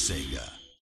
Sega.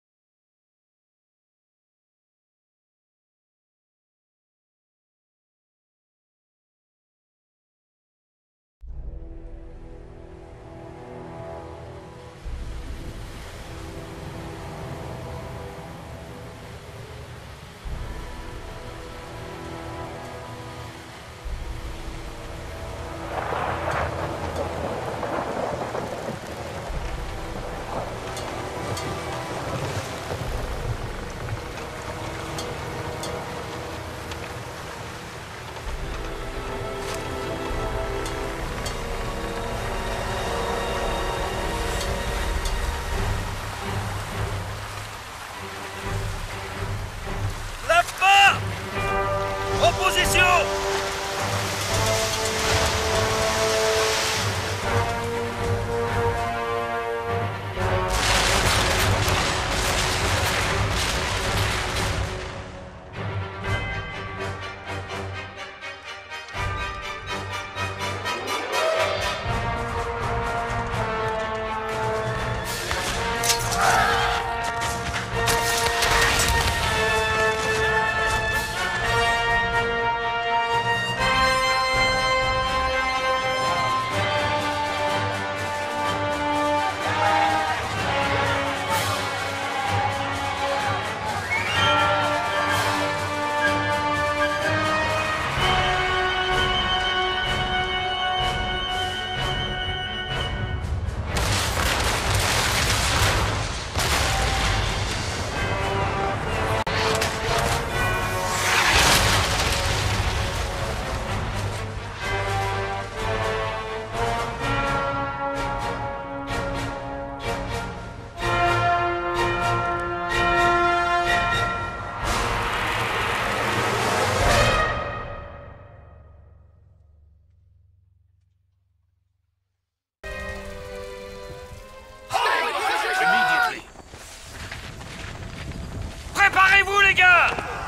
Préparez-vous, les gars!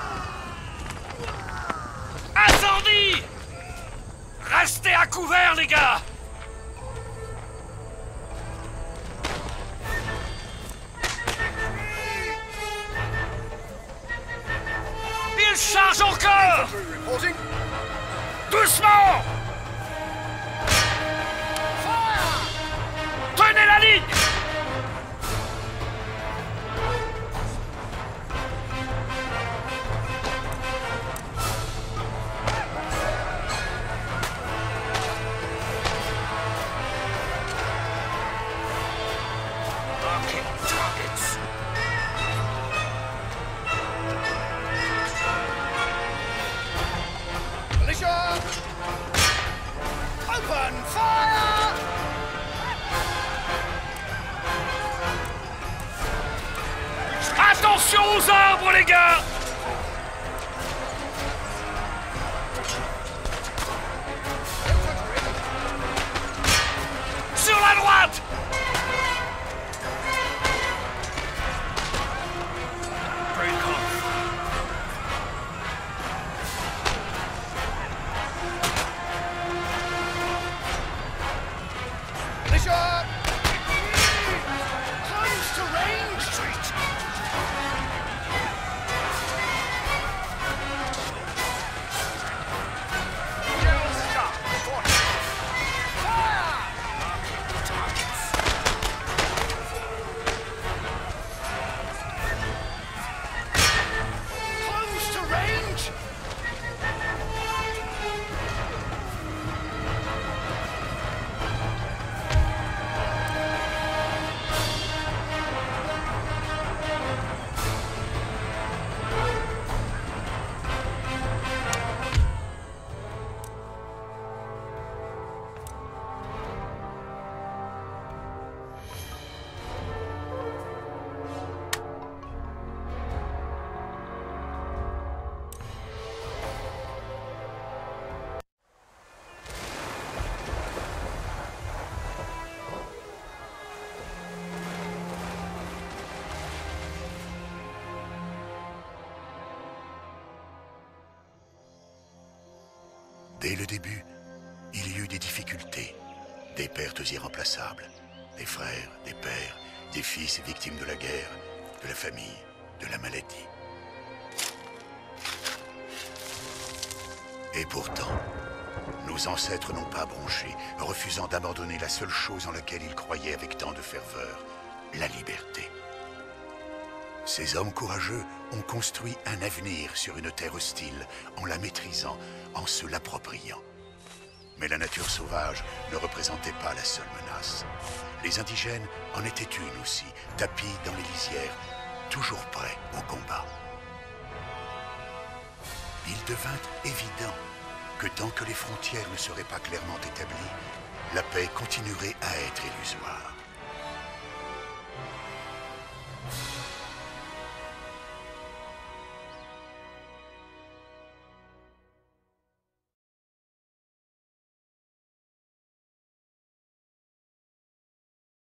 Incendie! Restez à couvert, les gars! Il charge encore! Doucement! Tenez la ligne! Open fire! Attention aux arbres, les gars! Sur la droite! Bishop! Close to range! Street! General stop! Fire! Close to range! Dès le début, il y eut des difficultés, des pertes irremplaçables, des frères, des pères, Des fils victimes de la guerre, de la famille, de la maladie. Et pourtant, nos ancêtres n'ont pas bronché, refusant d'abandonner la seule chose en laquelle ils croyaient avec tant de ferveur, la liberté. Ces hommes courageux ont construit un avenir sur une terre hostile, en la maîtrisant, en se l'appropriant. Mais la nature sauvage ne représentait pas la seule menace. Les indigènes en étaient une aussi, tapis dans les lisières, toujours prêts au combat. Il devint évident que tant que les frontières ne seraient pas clairement établies, la paix continuerait à être illusoire.